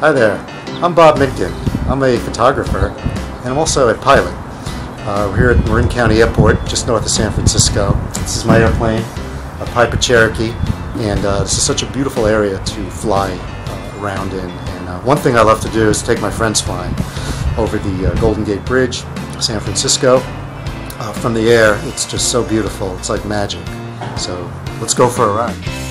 Hi there, I'm Bob Minkin. I'm a photographer and I'm also a pilot. We're here at Marin County Airport, just north of San Francisco. This is my airplane, a Piper Cherokee, and this is such a beautiful area to fly around in. And one thing I love to do is take my friends flying over the Golden Gate Bridge, San Francisco. From the air, it's just so beautiful. It's like magic. So let's go for a ride.